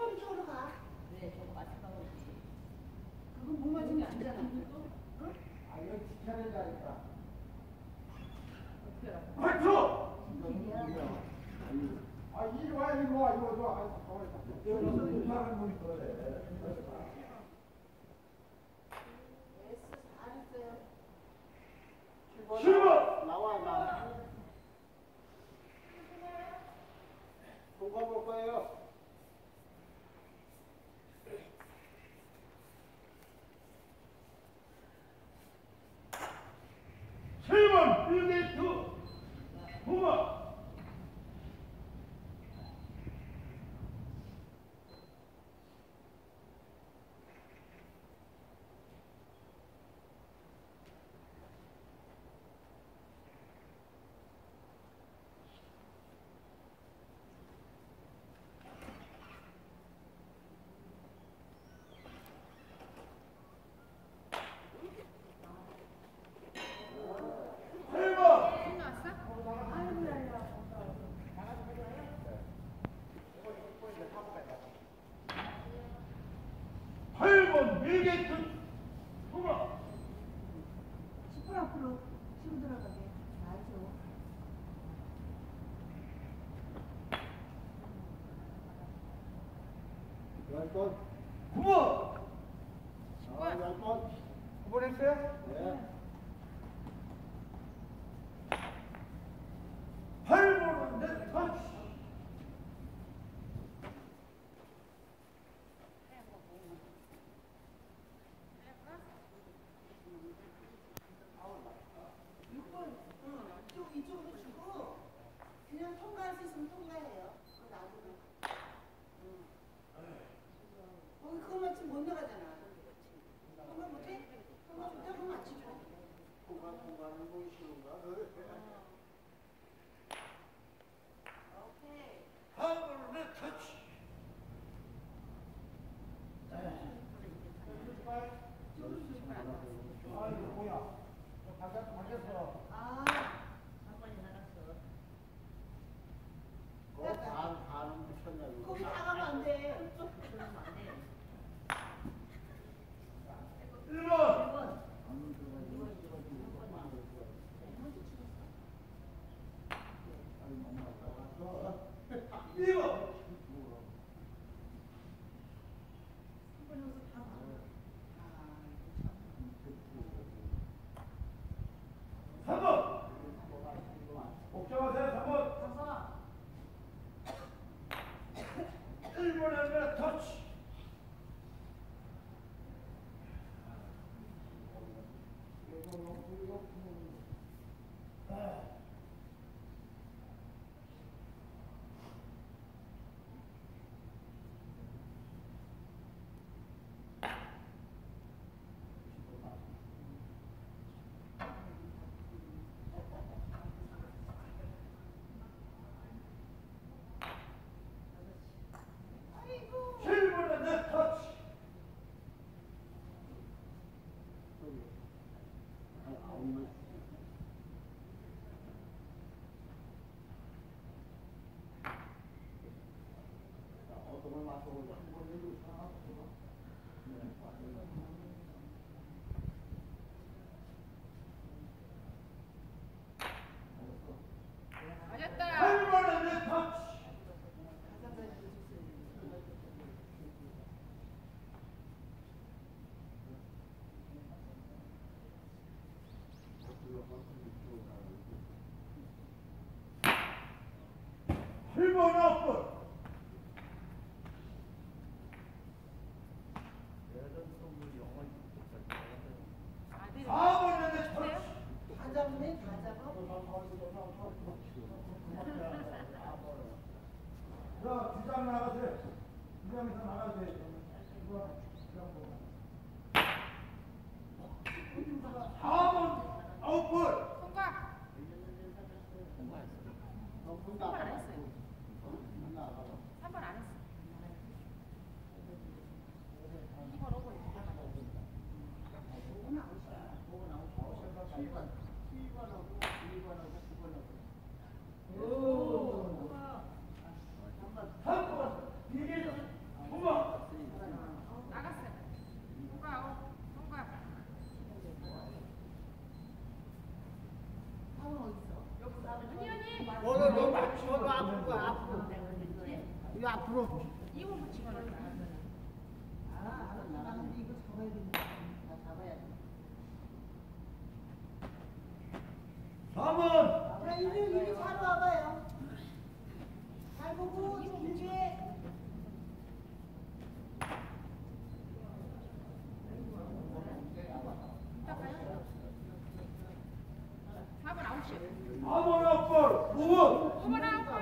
한 쪽으로 가. 네, 저거 마지막으로 오지. 그건 못 맞은 게 아니잖아. 응? 아, 이거 지켜야 된다니까. 어떻게 알아? 파이터! 아, 이리 와, 이리 와, 이거 와. 아, 가만히 있어. 여기서 사람 몸이 그래. 알았어요. 7번! 나와, 나. 통과 볼 거예요. 빌게이트 후마 8번 빌게이트 후마 10분 앞으로 치고 들어가게. 알죠. 열 번. 9번 10번. 9번 했어요? 네. 8번은 내 터치 이쪽으로 주고 그냥 통과할 수 있으면 통과해요. 그거 놔두고. 거기 그것만 치면 못 나가잖아. 통과 못해? 통과 못하고 맞추죠. 통과는 뭐 쉬운가? 오케이. 8번은 내 터치 아, 이거 뭐야? 바뀌었어. 아, 한 번이 나갔어. 반은 붙였냐고. 거기 다 가면 안 돼. 그러면 안 돼. 1번 1번. 이거 한번 여기서 다 가. 아, 3번 복잡하세요 3번 가서 1번은 내 터치 아이고. 7번은 내 터치 어떤 걸 맞춰보자. 맞았다. 8번은 내 터치 번 오픈 4번은 내 터치 다 잡네, 다 잡아. 자, 주장 나가세요. 주장에서 나가세요. 이거 4번 아웃볼. 통과. 통과 안 했어요. 5번. 5번 아웃볼.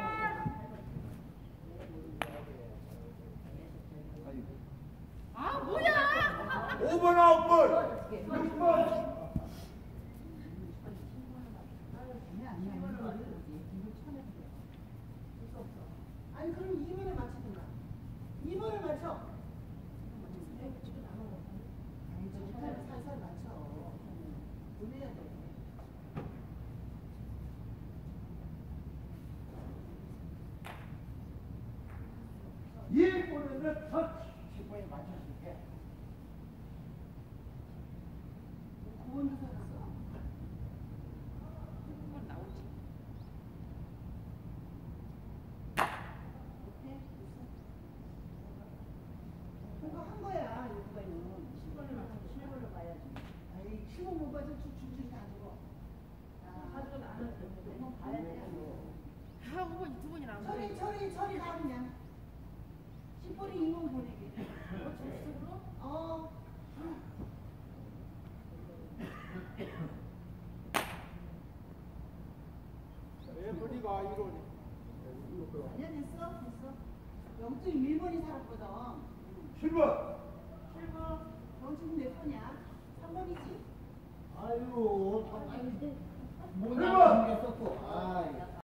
아 뭐야? 5번 아웃볼. 6번. 아니 그럼 2번에 맞추든가. 2번을 맞춰. 살살 맞춰. 보내야 돼. 이 볼에는 터치. 10번에 맞춰줄게. 9번도 살았어. 6번 나오지. 오케이? 됐어. 통과한 거야, 이거는. 7번을 맞추고 7번을 봐야지. 아이, 7번 못 봐서 줄줄이 다 죽어. 가족은 안 했어. 한번 봐야 돼. 아 5번 2번이 나오네. 처리 가 그냥. 10번이 2번 보내기. 어. 레프리가 이러니. 아니야, 됐어. 영등이 1번이 살았거든. 7번. 7번. 너 지금 몇 번이야? 3번이지? 아유, 참. 아니, 못 해봐. 나가는 게 썼고. 아이.